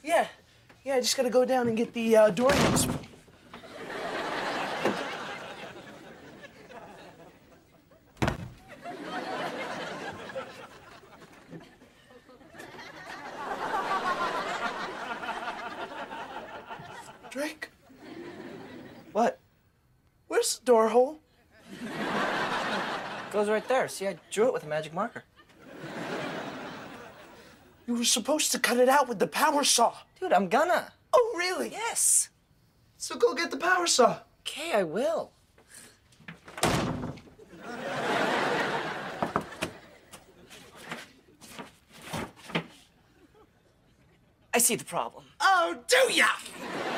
Yeah. Yeah, I just gotta go down and get the door nails. Drake? What? Where's the door hole? Goes right there. See, I drew it with a magic marker. You were supposed to cut it out with the power saw. Dude, I'm gonna. Oh, really? Yes. So go get the power saw. Okay, I will. I see the problem. Oh, do ya?